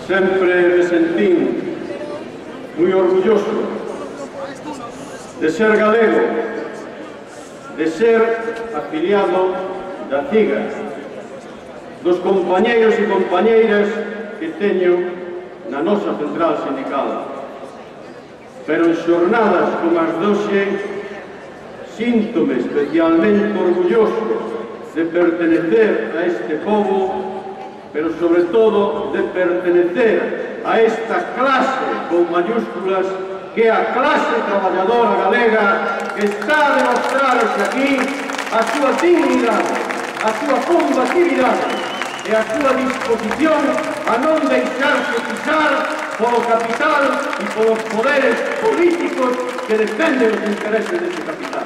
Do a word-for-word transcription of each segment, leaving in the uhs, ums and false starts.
Sempre me sentín moi orgulloso de ser galego, de ser afiliado da CIGA, dos compañeiros e compañeiras que teño na nosa central sindical. Pero en xornadas como as de hoxe, síntome especialmente orgulloso de pertenecer a este pobo, pero sobre todo de pertenecer a esta clase con mayúsculas, que é a clase traballadora galega, que está a demostrarse aquí a súa dignidade, a súa combatividade e a súa disposición a non deixarse pisar polo capital e polos poderes políticos que defenden os intereses deste capital.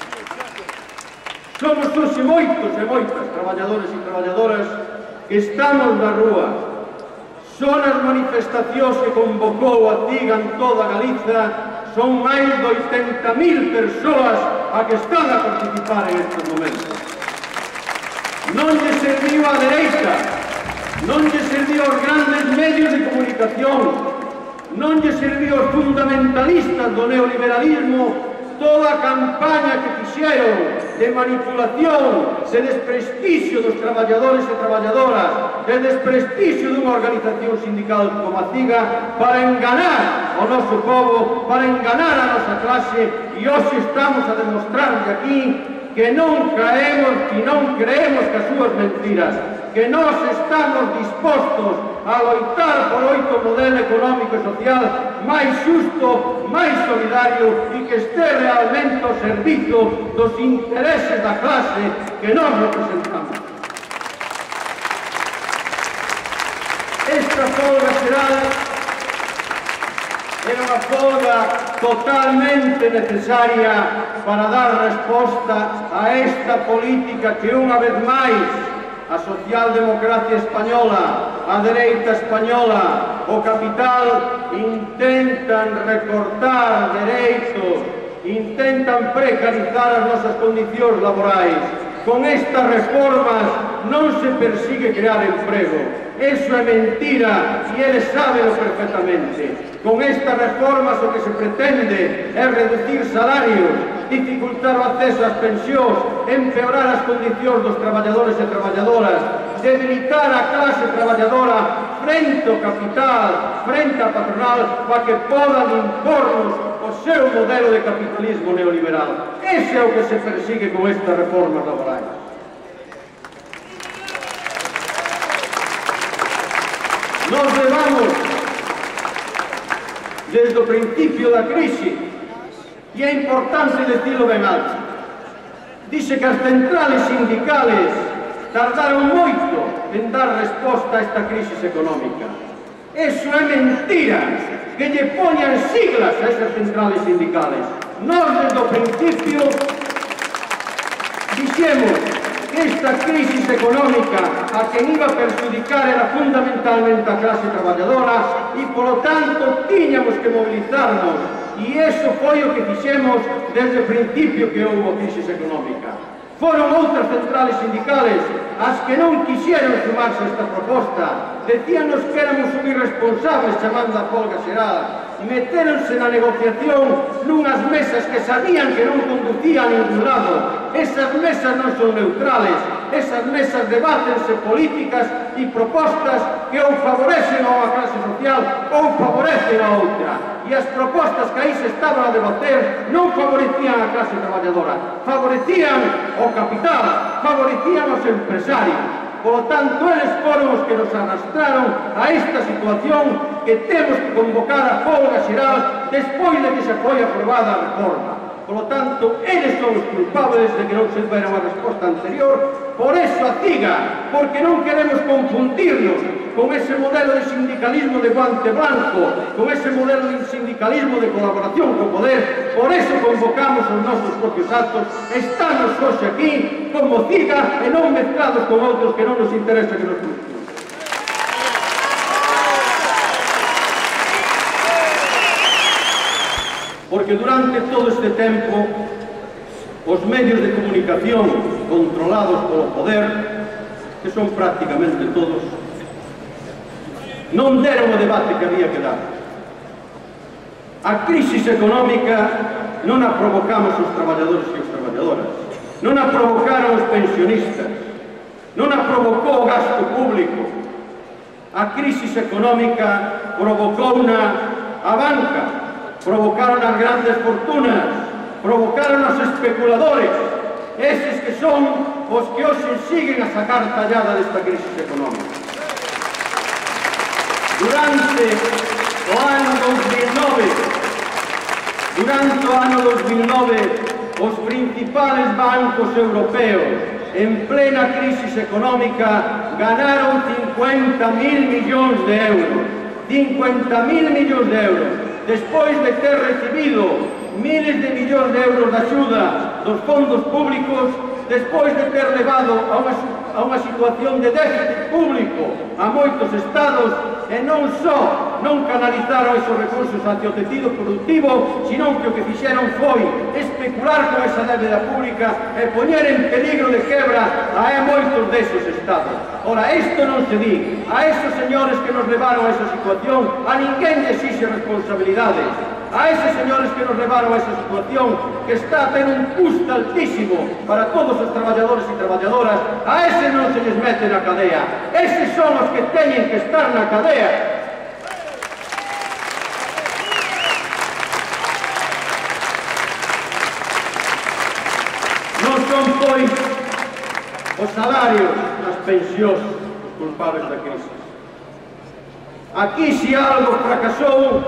Somos hoxe moitos e moitas traballadores e traballadoras que estamos na rúa. Son as manifestacións que convocou a CIGA en toda Galiza, son máis de oitenta mil persoas a que están a participar en estes momentos. Non lle serviu a dereita, non lle serviu aos grandes medios de comunicación, non lle serviu aos fundamentalistas do neoliberalismo toda a campaña que fixeron de manipulación, de desprestixio dos traballadores e traballadoras, de desprestixio dunha organización sindical como a CIGA para enganar ao noso povo, para enganar a nosa clase, e hoxe estamos a demostrarlle aquí que non caemos e non creemos que as súas mentiras, que nós estamos dispostos a loitar por outro modelo económico e social máis xusto, máis solidario e que este realmente ao servizo dos intereses da clase que nós representamos. Esta folga xeral era unha folga totalmente necesaria para dar resposta a esta política que unha vez máis a socialdemocracia española, a dereita española, o capital intentan recortar dereitos, intentan precarizar as nosas condicións laborais. Con estas reformas non se persigue crear emprego. Eso é mentira e eles sábeno perfectamente. Con estas reformas o que se pretende é reducir salarios, dificultar o acceso ás pensións, empeorar as condicións dos traballadores e traballadoras, debilitar a clase traballadora frente ao capital, frente á patronal, para que podan impornos o seu modelo de capitalismo neoliberal. Ese é o que se persigue con estas reformas laborais. Nos levamos desde o principio da crise, e é importante decirlo ben alto. Dice que as centrales sindicales tardaron moito en dar resposta a esta crisis económica. Eso é mentira, que lle poñan siglas a esas centrales sindicales. Nós, desde o principio, dixemos que esta crisis económica a quen iba a perjudicar era fundamentalmente a clase traballadora e, polo tanto, tiñamos que mobilizarnos. E iso foi o que fixemos desde o principio que houve crisis económica. Foron outras centrales sindicales as que non quixeron sumarse a esta proposta. Decíanos que éramos un irresponsables chamando a folga xeral. Metéronse na negociación nunhas mesas que sabían que non conducían a ningún lado. Esas mesas non son neutrales. Esas mesas debátense políticas e propostas que ou favorecen a unha clase social ou favorecen a outra. E as propostas que aí se estaban a debater non favorecían a clase traballadora, favorecían o capital, favorecían os empresarios. Por lo tanto, eles foron os que nos arrastraron a esta situación que temos que convocar a folga xeral despois de que se foi aprobada a reforma. Por lo tanto, eles son os culpables de que non se dera unha resposta anterior. Por eso a CIGA, porque non queremos confundirnos con ese modelo de sindicalismo de guante blanco, con ese modelo de sindicalismo de colaboración co poder. Por eso convocamos os nosos propios actos. Estamos hoxe aquí como CIGA e non mezclados con outros que non nos interesa que nos cultiven. Porque durante todo este tempo os medios de comunicación controlados polo poder, que son prácticamente todos, non deron o debate que había que dar. A crisis económica non a provocamos os traballadores e as traballadoras, non a provocaron os pensionistas, non a provocou o gasto público. A crisis económica provocou a banca, provocaron as grandes fortunas, provocaron os especuladores, eses que son os que hoxe siguen a sacar tallada desta crisis económica. Durante o ano dos mil nove, durante o ano dos mil nove, os principales bancos europeos, en plena crisis económica, ganaron cincuenta mil millóns de euros. cincuenta mil millóns de euros. Despois de ter recibido miles de millóns de euros de axuda dos fondos públicos, despois de ter levado a unha, a unha situación de déficit público a moitos estados, e non só non canalizaron esos recursos hacia o tecido productivo, sino que o que fixeron foi especular con esa débeda pública e poñer en peligro de quebra a moitos desos estados. Ora, isto non se di. A esos señores que nos levaron a esa situación, a ninguén lle exixe responsabilidades. A esos señores que nos levaron a esa situación, que está a ter un custo altísimo para todos os traballadores e traballadoras, a eses non se les mete na cadea. Eses son os que teñen que estar na cadea. Non son, pois, os salarios, as pensións, os culpables da crisis. Aquí, se algo fracasou,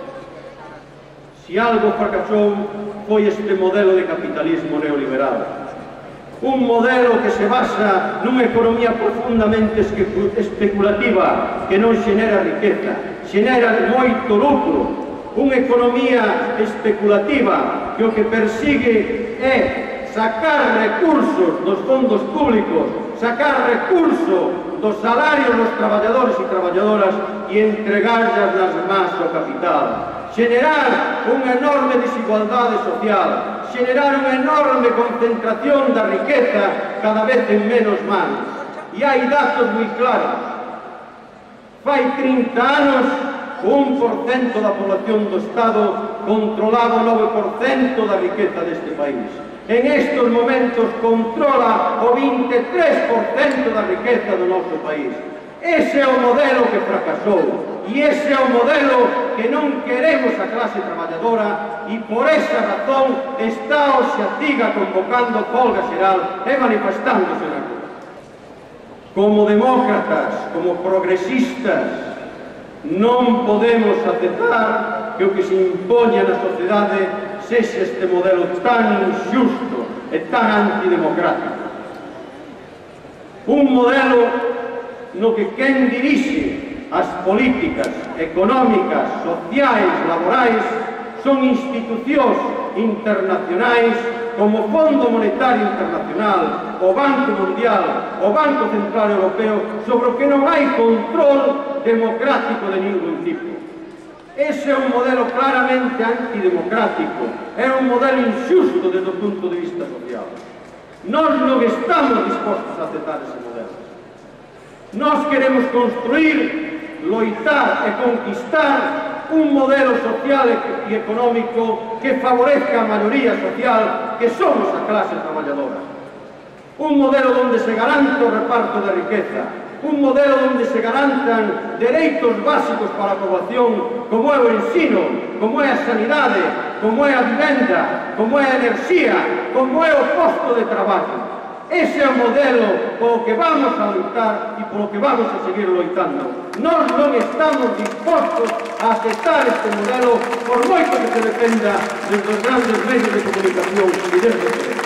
se algo fracasou, foi este modelo de capitalismo neoliberal. Un modelo que se basa nunha economía profundamente especulativa, que non xenera riqueza, xenera moito lucro. Unha economía especulativa que o que persigue é sacar recursos dos fondos públicos, sacar recursos dos salarios dos traballadores e traballadoras e entregarlas nas más ao capital. Xenerar unha enorme desigualdade social, xenerar unha enorme concentración da riqueza cada vez en menos manos. E hai datos moi claros. Fai trinta anos, o un por cento da población do Estado controlaba o nove por cento da riqueza deste país. En estes momentos controla o vinte e tres por cento da riqueza do noso país. Ese é o modelo que fracasou e ese é o modelo que non queremos a clase traballadora e por esa razón está hoxe a CIGA convocando folga xeral e manifestándose na rúa. Como demócratas, como progresistas, non podemos aceptar que o que se impoña na sociedade sexa este modelo tan injusto e tan antidemocrático. Un modelo no que quen dirixe as políticas económicas, sociais, laborais son institucións internacionais como o Fondo Monetario Internacional, o Banco Mundial, o Banco Central Europeo, sobre o que non hai control democrático de ningún tipo. Ese é un modelo claramente antidemocrático, é un modelo injusto desde o punto de vista social. Nós non estamos dispostos a aceptar ese modelo. Nós queremos construir, loitar e conquistar un modelo social e económico que favorezca a maioría social que somos a clase traballadora. Un modelo onde se garante o reparto da riqueza, un modelo onde se garantan dereitos básicos para a poboación, como é o ensino, como é a sanidade, como é a vivenda, como é a enerxía, como é o posto de traballo. Ese é o modelo polo que vamos a loitar e polo que vamos a seguir loitando. Nós non estamos dispostos a aceptar este modelo por moito que se defenda desde os grandes medios de comunicación e desde o poder.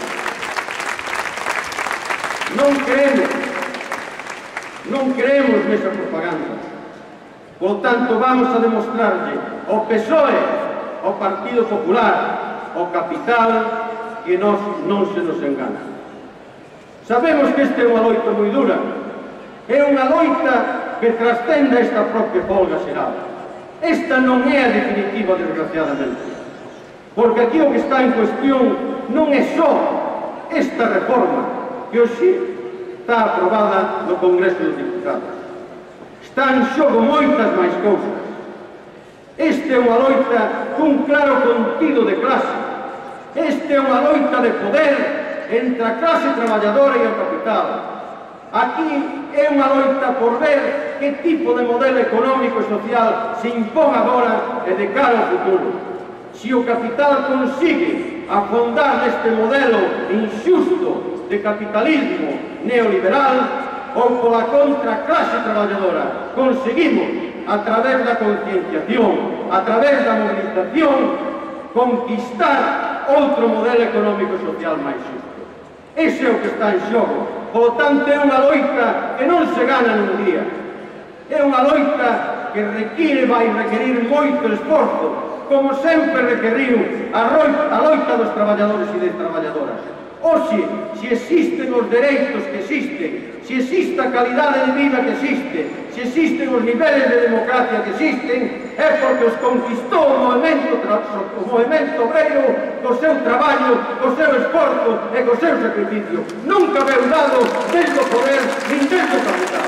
Non creemos, non creemos nesa propaganda. Por tanto, vamos a demostrarlle ao P S O E, ao Partido Popular, ao capital, que nós non se nos engana. Sabemos que esta é unha loita moi dura, é unha loita que trascende esta propia folga xeral. Esta non é a definitiva, desgraciadamente, porque aquí o que está en cuestión non é só esta reforma que hoxe está aprobada no Congreso dos Diputados. Están en xogo moitas máis cousas. Esta é unha loita cun claro contido de clase. Esta é unha loita de poder entre a clase traballadora e o capital. Aquí é unha loita por ver que tipo de modelo económico e social se impón agora e de cara ao futuro. Se o capital consigue afondar neste modelo injusto de capitalismo neoliberal, ou pola contra a clase traballadora conseguimos, a través da concienciación, a través da movilización, conquistar outro modelo económico e social máis xusto. Ese é o que está en xogo. Por tanto, é unha loita que non se gana nun día. É unha loita que require, vai requerir moito esforzo, como sempre requeriu a loita dos traballadores e das traballadoras. Oxe, se existen os dereitos que existen, se existe a calidade de vida que existe, se existen os niveles de democracia que existen, é porque os conquistou o movimento, o movimento obreiro co seu traballo, co seu esforzo e co seu sacrificio. Nunca veu dado desde o poder nin desde o capital.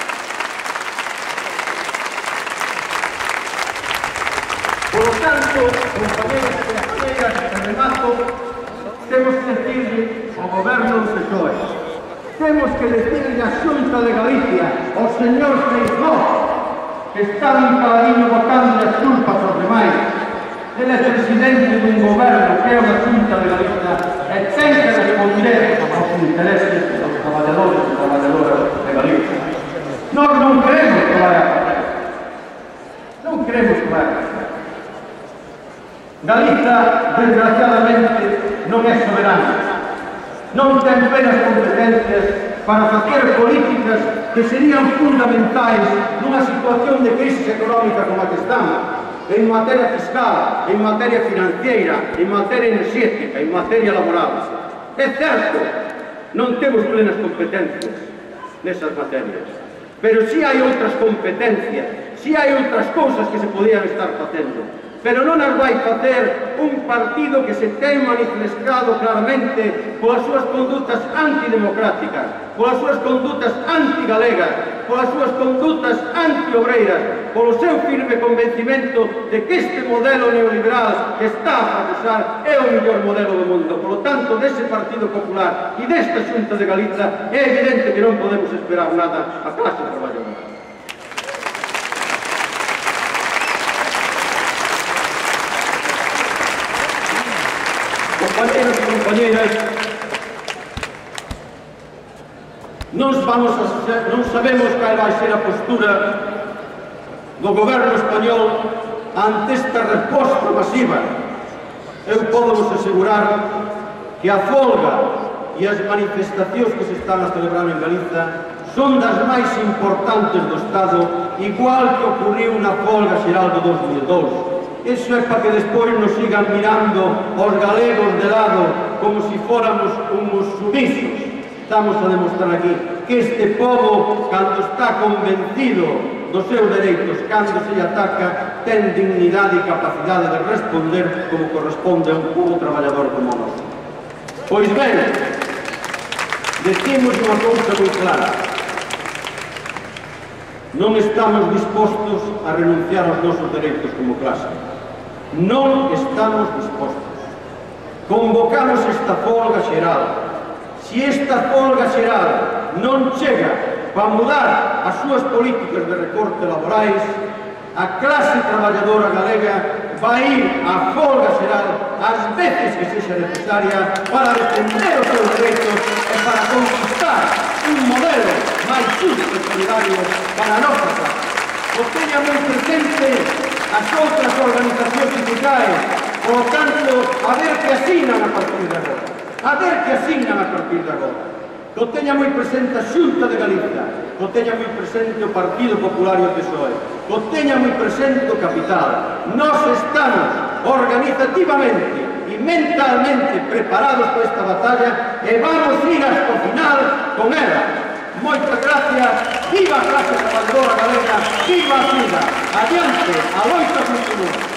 Por lo tanto, compañeros e compañeras, en remato, temos que decirle ao goberno do P S O E, temos que decirle a Xunta de Galicia, ao señor Feijóo, que está un caladiño botando as culpas aos demais. Ele é presidente dun goberno que é unha Xunta de Galicia e ten que responder aos intereses dos traballadores e traballadoras de Galicia. Nós non queremos que vai a fazer. Non queremos que vai a fazer. Galicia, desgraciadamente, non é soberana. Non ten plenas competencias para facer políticas que serían fundamentais nunha situación de crisis económica como a que estamos, en materia fiscal, en materia financiera, en materia enerxética, en materia laboral. É certo, non temos plenas competencias nesas materias, pero si hai outras competencias, si hai outras cousas que se podían estar facendo. Pero non as vai facer un partido que se ten manifestado claramente polas súas condutas antidemocráticas, polas súas condutas antigalegas, polas súas condutas antiobreiras, polo seu firme convencimento de que este modelo neoliberal que está a fracasar é o mellor modelo do mundo. Por lo tanto, dese Partido Popular e desta Xunta de Galicia é evidente que non podemos esperar nada a clase traballadora. Compañeros e compañeras, non, vamos a ser, non sabemos cal vai ser a postura do goberno español ante esta resposta masiva. Eu podo vos asegurar que a folga e as manifestacións que se están a celebrar en Galiza son das máis importantes do Estado, igual que ocurriu na folga xeral do dos mil dous. Eso é para que despois nos sigan mirando os galegos de lado como se fóramos uns sumisos. Estamos a demostrar aquí que este povo, cando está convencido dos seus dereitos, cando se lle ataca, ten dignidade e capacidade de responder como corresponde a un povo traballador como nós. Pois ben, decimos unha cousa moi clara: non estamos dispostos a renunciar aos nosos dereitos como clase. Non estamos dispostos. Convocamos esta folga xeral. Se esta folga xeral non chega para mudar as súas políticas de recorte laborais, a clase traballadora galega vai ir á folga xeral ás veces que sexa necesaria para defender os seus dereitos e para conquistar un modelo máis xusto e solidario para a nosa clase. O teña moi presente as outras organizacións sindicais, por lo tanto, a ver que asinan a partir de agora. A ver que asinan a partir de agora. Que o teña moi presente a Xunta de Galicia, que o teña moi presente o Partido Popular e o P S O E, que o teña moi presente o capital. Nós estamos organizativamente e mentalmente preparados para esta batalla e vamos ir hasta o final con ela. Moitas gracias, viva a clase traballadora galega, viva a vida, adiante, a loita continua.